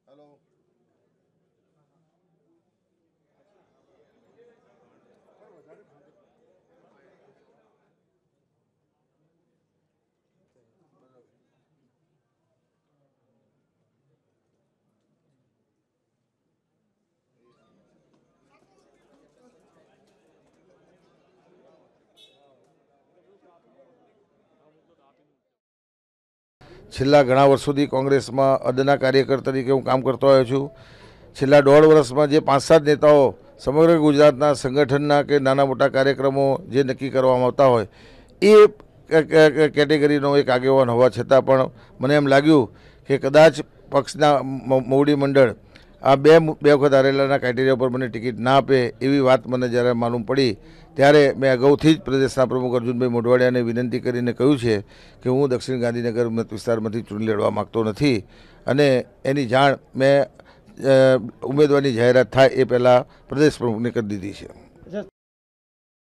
છેલ્લા ઘણા વર્ષોથી કોંગ્રેસમાં અદના કાર્યકર તરીકે હું કામ કરતો આવ્યો છું. છેલ્લા 1.5 વર્ષમાં જે 5-7 નેતાઓ સમગ્ર ગુજરાતના સંગઠનના કે નાના મોટા કાર્યક્રમો જે નક્કી કરવામાં આવતા હોય એ કેટેગરીનો એક આગેવાન હોવા છતાં પણ મને એમ લાગ્યું કે કદાચ પક્ષના મોવડી મંડળ આ બે વખત હારેલાના ક્રાઇટેરિયા પર મને ટિકિટ ના આપે એવી વાત મને જ્યારે માલુમ પડી ત્યારે મેં અગાઉથી જ પ્રદેશના પ્રમુખ અર્જુનભાઈ મોઢવાડિયાને વિનંતી કરીને કહ્યું છે કે હું દક્ષિણ ગાંધીનગર મત વિસ્તારમાંથી ચૂંટણી લડવા માગતો નથી અને એની જાણ મેં ઉમેદવારની જાહેરાત થાય એ પહેલાં પ્રદેશ પ્રમુખને કરી દીધી છે.